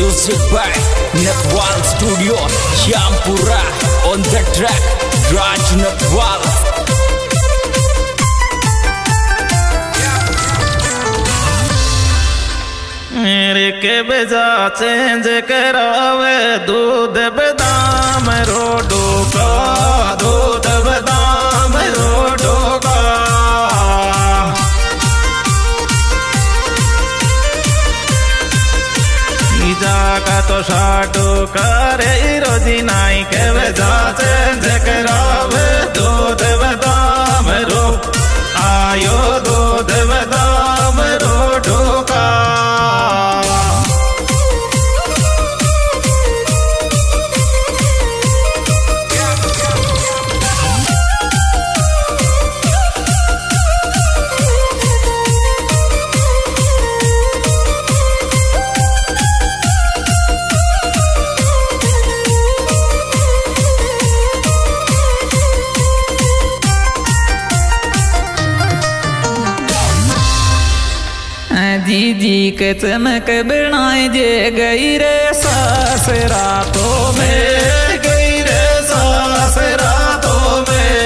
Music by Nepal Studio, Syampura. On the track, Raj Nepal. मेरे के बेजा change करावे दूध बदाम रोडो का, दूध बदाम रोडो का। जाका तो शाडो करे रोजी नाई के बेजा चेंज करावे दूध बदाम रो आयो दूध बदाम रोडो का। जी जी के चमक बनाए जे गई रे सास रातों में, गई रे सास रातों में।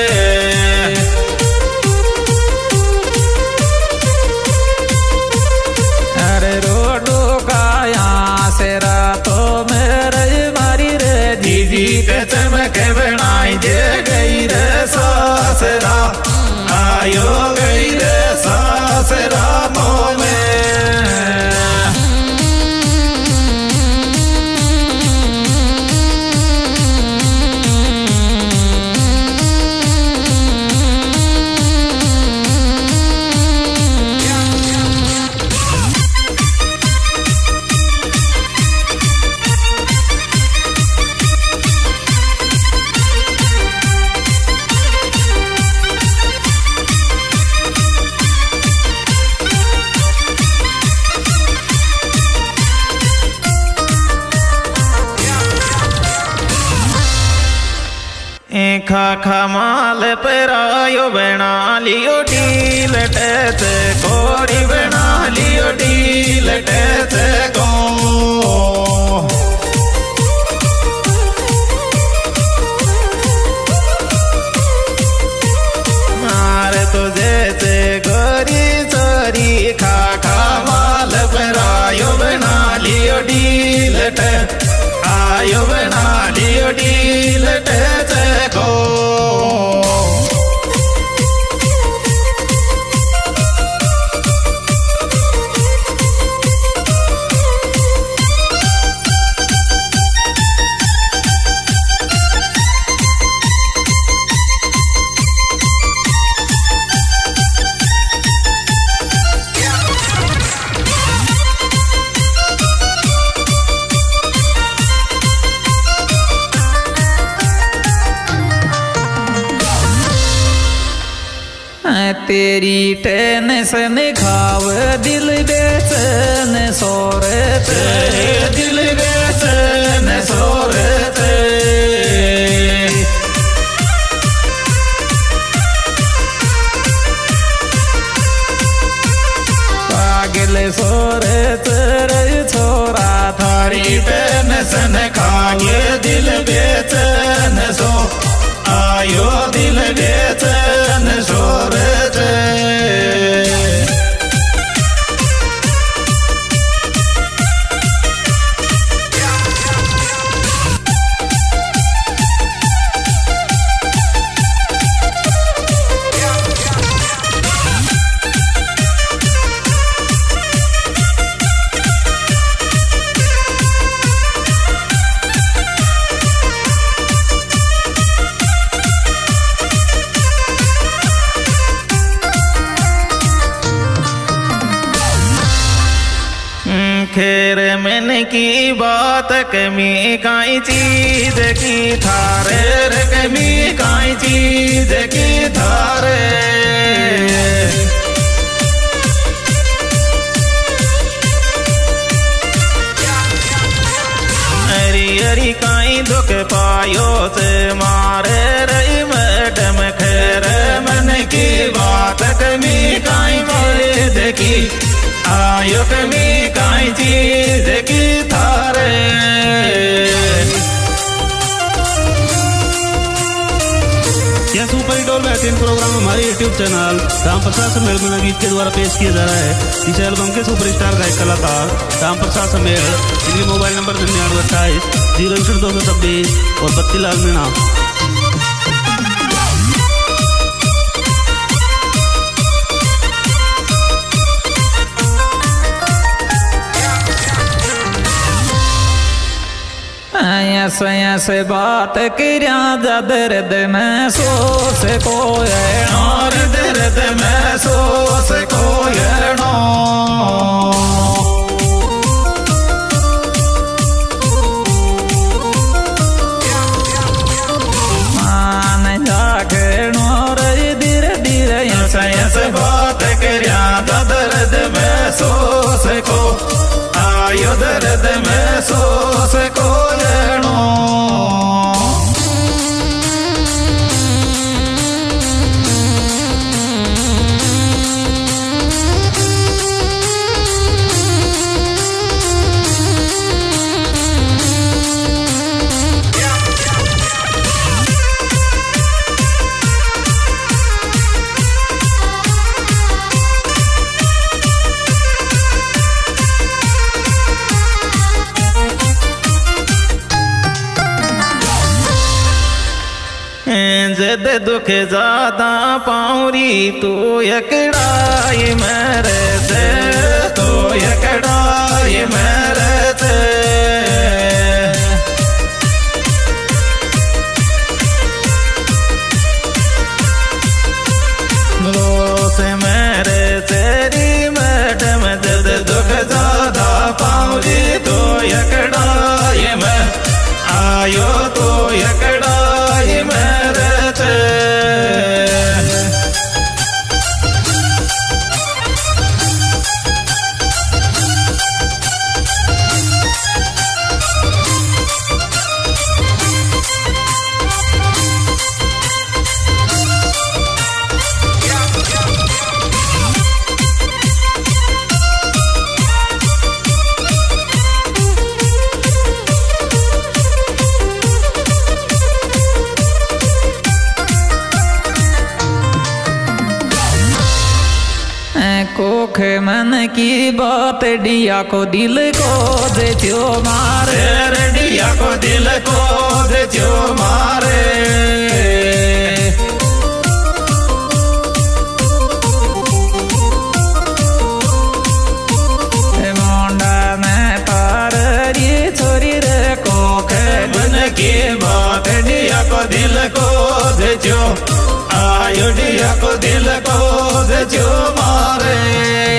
अरे रोडो का यहाँ से रातों में रे मारी रे जी जी के चमक बनाए जे गई रे सास रा आयो गई रे सास रातों में। खा खा माल परायो बना लियो डील टेते कोरी बना लियो डील टेते को। मारे तुझे ते गोरी चोरी खा खा माल परायो बना लियो डील टे आयो बना लियो डील टेते को। तेरी टेंशन खाव दिल बेचैन सोरे तेरे दिल बेचैन सोरे ते। पागल सोरे तेरे छोरा थारी टेंशन खावे दिल बेचैन सो आयो दिल बेचैन सोरे ते। खेर मन की बात कमी काई चीज की थारे रे कमी काई चीज की थारे। हरी हरी काई दुख पायो से मारे रही मैडम खेर मन की बात कमी काई मारे देखी आयो कमी काई चीज की था। पर डोल बेहतरीन प्रोग्राम हमारे यूट्यूब चैनल राम प्रसाद समेल में गीत के द्वारा पेश किया जा रहा है। इस एल्बम के सुपरस्टार गायक कलाकार राम प्रसाद समेल, इनके मोबाइल नंबर 9928 और बत्तीलाल मीणा। ऐसे बात करिया दर्द महसूस को दर्द महसूस को मान जागनो रे धीरे धीरे ऐसे बात करिया दर्द महसूस को आयो दर्द महसूस को जद दुख ज्यादा पाऊरी तू यकड़ाई मेरे से, तू यकड़ाई मेरे से। से मेरे तेरी मैडम जद दुख ज्यादा पाऊरी तू यकड़ाई मैं आयो तो यकड़ाई मेरे कोख मन की बात डिया को दिल को दे जो मारे, डिया को दिल को दे जो मारे। मोंडा में पार ये छोरी रे कोख मन की बात डिया को दिल को दे जो आयो डिया को दिल को दे जो मारे।